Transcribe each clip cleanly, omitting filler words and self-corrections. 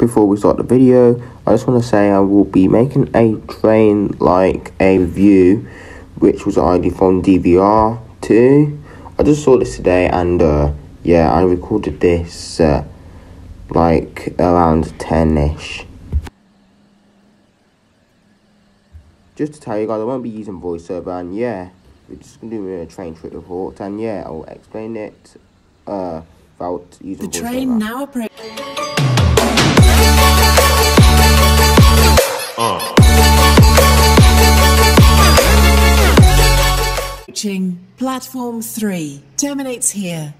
before we start the video, I just want to say I will be making a train a review, which was already from DVR 2. I just saw this today, and yeah, I recorded this around 10ish. Just to tell you guys, I won't be using voiceover, and yeah, we're just gonna do a train trip report, and yeah, I'll explain it without using voiceover. The train now approaching. Platform 3 terminates here.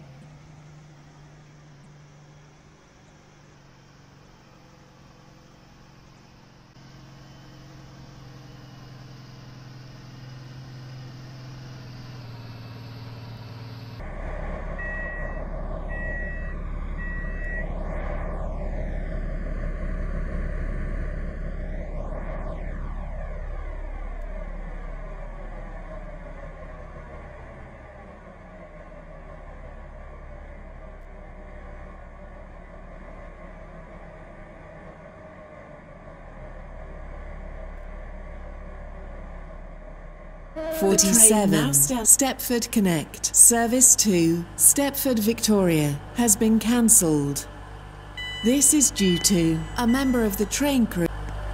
'47 Stepford Connect Service to Stepford Victoria has been cancelled. This is due to a member of the train crew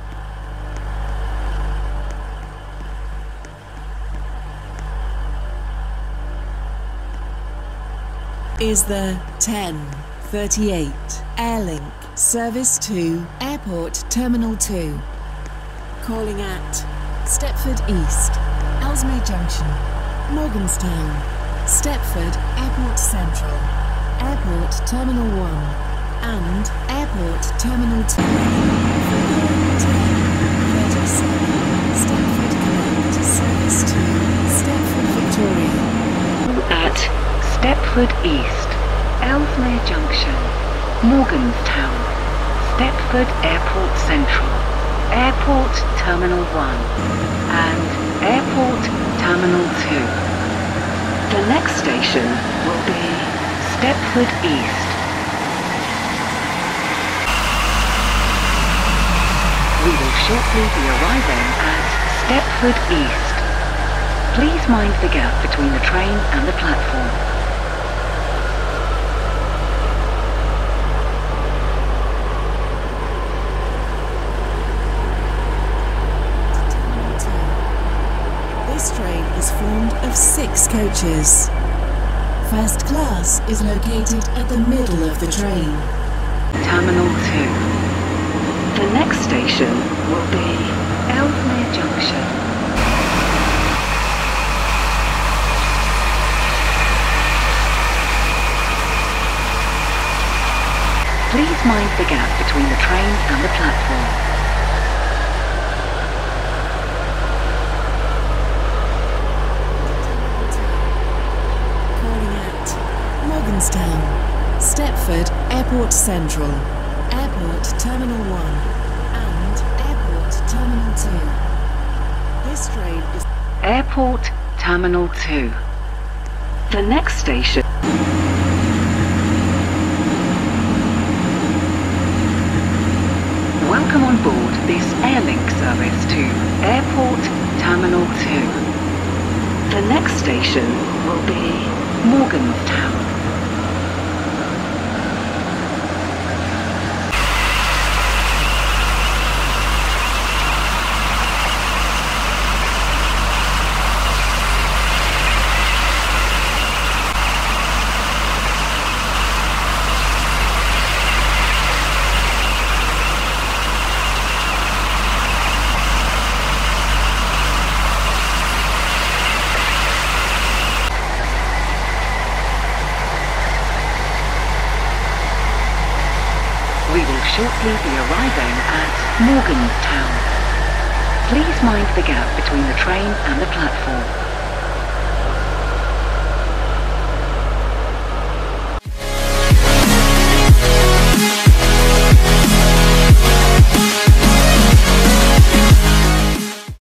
is the 10:38 Airlink Service to Airport Terminal 2, calling at Stepford East, Ellesmere Junction, Morganstown, Stepford Airport Central, Airport Terminal 1 and Airport Terminal 2. 10:37 Stepford Connect Service to Stepford Victoria. At Stepford East, Ellesmere Junction, Morganstown, Stepford Airport Central, Airport Terminal 1 and Airport Terminal 2. The next station will be Stepford East. We will shortly be arriving at Stepford East. Please mind the gap between the train and the platform. This train is formed of 6 coaches. First class is located at the middle of the train. Terminal 2. The next station will be Ellesmere Junction. Please mind the gap between the train and the platform. Morganstown, Stepford Airport Central, Airport Terminal 1 and Airport Terminal 2. This train is Airport Terminal 2. The next station. Welcome on board this Airlink service to Airport Terminal 2. The next station will be Morganstown. Shortly be arriving at Morganstown. Please mind the gap between the train and the platform.